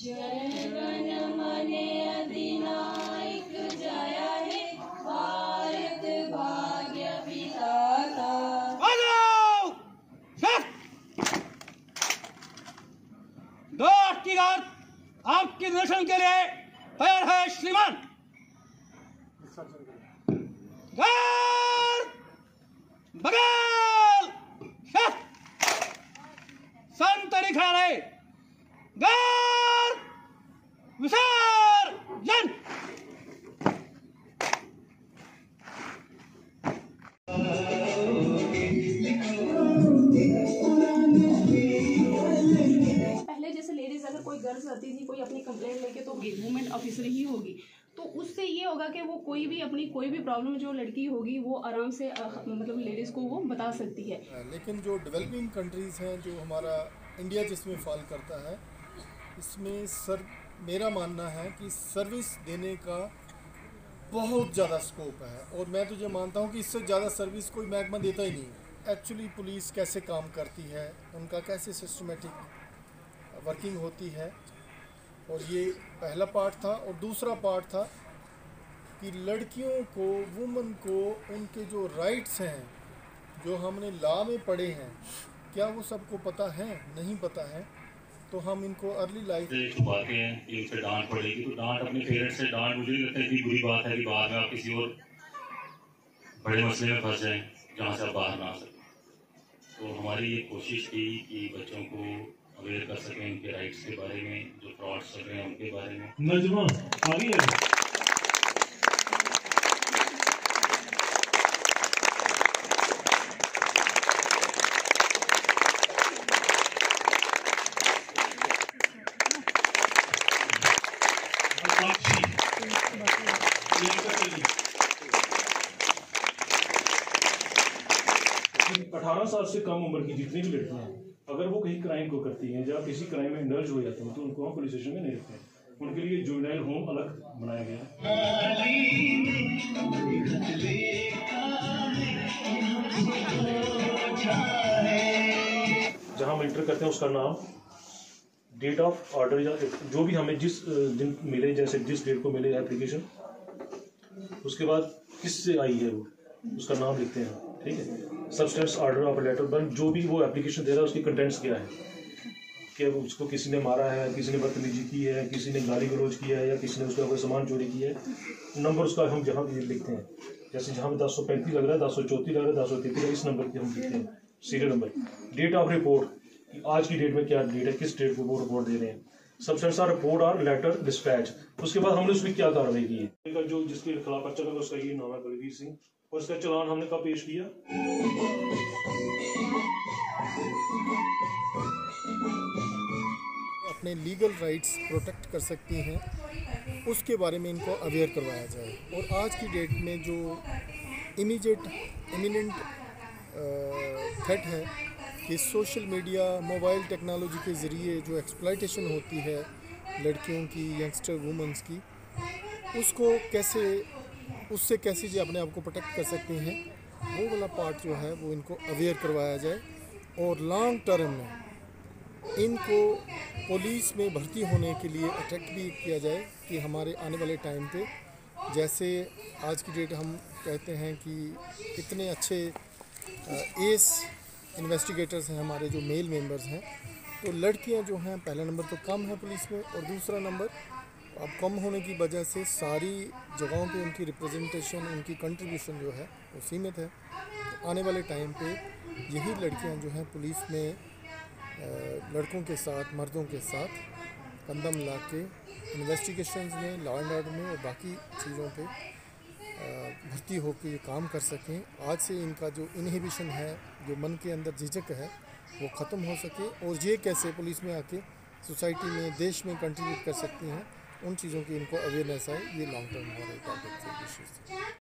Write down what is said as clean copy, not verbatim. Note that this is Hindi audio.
जय गण मन अधिनायक जय हे भारत भाग्य विधाता। दो टीगर आपके दर्शन के लिए तैयार है श्रीमान। बगल संत लिखा रहे विसर्जन। पहले जैसे लेडीज अगर कोई गर्ल्स आती थी कोई अपनी कंप्लेंट लेके तो वुमेन ऑफिसर ही होगी, तो उससे ये होगा कि वो कोई भी प्रॉब्लम जो लड़की होगी वो आराम से मतलब लेडीज़ को वो बता सकती है। लेकिन जो डेवलपिंग कंट्रीज़ हैं, जो हमारा इंडिया जिसमें फॉल करता है, इसमें मेरा मानना है कि सर्विस देने का बहुत ज़्यादा स्कोप है। और मैं तो ये मानता हूँ कि इससे ज़्यादा सर्विस कोई महकमा देता ही नहीं। एक्चुअली पुलिस कैसे काम करती है, उनका कैसे सिस्टमेटिक वर्किंग होती है, और ये पहला पार्ट था। और दूसरा पार्ट था कि लड़कियों को, वुमन को, उनके जो राइट्स हैं जो हमने लॉ में पढ़े हैं, क्या वो सबको पता है? नहीं पता है। तो हम इनको अर्ली लाइफ छुपाते हैं कि उनसे डांट पड़ेगी, तो डांट अपने पेरेंट्स से डांट मुझे लगता है इतनी बुरी बात है कि बाद में आप किसी और बड़े मसले में फंस जाएं जहाँ से आप बाहर ना आ सकें। तो हमारी ये कोशिश थी कि बच्चों को अवेयर कर सकें उनके राइट्स के बारे में, जो फ्रॉड्स चल रहे हैं उनके बारे में। नजमा आ रही है। अठारह साल से कम उम्र की जितनी भी लड़कियां हैं, अगर वो कहीं क्राइम को करती हैं या किसी क्राइम में इंडल्ज हो जाती हैं, तो उनको हम पुलिस स्टेशन में नहीं रखते हैं। उनके लिए जुवेनाइल होम अलग बनाया गया है। जहां हम इंटर करते हैं उसका नाम, डेट ऑफ ऑर्डर या जो भी हमें जिस दिन मिले, जैसे जिस डेट को मिले एप्लीकेशन, उसके बाद किससे आई है वो, उसका नाम लिखते हैं। ठीक है, सब्सटेंस ऑर्डर ऑफ लेटर बन, जो भी वो एप्लीकेशन दे रहा है उसकी कंटेंट्स क्या है, कि उसको किसी ने मारा है, किसी ने बदतमीजी की है, किसी ने गाली गलौज किया है, या किसी ने उसका कोई सामान चोरी किया है। नंबर उसका हम जहाँ भी लिखते हैं, जैसे जहाँ पे 1035 लग रहा है, 1034 लग रहा है, 1033, इस नंबर की हम लिखते हैं serial number. Date of report, आज की डेट में क्या डेट है, किस डेट को वो रिपोर्ट दे रहे हैं। सब्सटेंस ऑफ रिपोर्ट और लेटर डिस्पैच। उसके बाद हमने उसमें क्या कार्रवाई की है, जो जिसके खिलाफ पर्चा लगा उसका ये नाम है बलवीर सिंह, और इसका चालान हमने कब पेश किया। अपने लीगल राइट्स प्रोटेक्ट कर सकती हैं, उसके बारे में इनको अवेयर करवाया जाए। और आज की डेट में जो इमिनेंट थ्रेट है कि सोशल मीडिया, मोबाइल टेक्नोलॉजी के ज़रिए जो एक्सप्लॉयटेशन होती है लड़कियों की, यंगस्टर वुमेंस की, उससे कैसे जो अपने आप को प्रोटेक्ट कर सकती हैं, वो वाला पार्ट जो है वो इनको अवेयर करवाया जाए। और लॉन्ग टर्म में इनको पुलिस में भर्ती होने के लिए अट्रैक्ट भी किया जाए कि हमारे आने वाले टाइम पे, जैसे आज की डेट हम कहते हैं कि इतने अच्छे एस इन्वेस्टिगेटर्स हैं हमारे जो मेल मेंबर्स हैं, तो लड़कियां जो हैं पहला नंबर तो कम है पुलिस में, और दूसरा नंबर अब कम होने की वजह से सारी जगहों पे उनकी रिप्रेजेंटेशन, उनकी कंट्रीब्यूशन जो है वो सीमित है। तो आने वाले टाइम पे यही लड़कियां जो हैं पुलिस में लड़कों के साथ, मर्दों के साथ कंधम ला के इन्वेस्टिगेशंस में, लॉ एंड ऑर्डर में और बाकी चीज़ों पे भर्ती होकर ये काम कर सकें। आज से इनका जो इनहिबिशन है, जो मन के अंदर झिझक है, वो ख़त्म हो सके, और ये कैसे पुलिस में आके सोसाइटी में, देश में कंट्रीब्यूट कर सकती हैं, उन चीज़ों की इनको अवेयरनेस आए। ये लॉन्ग टर्म हमारे टारगेट है।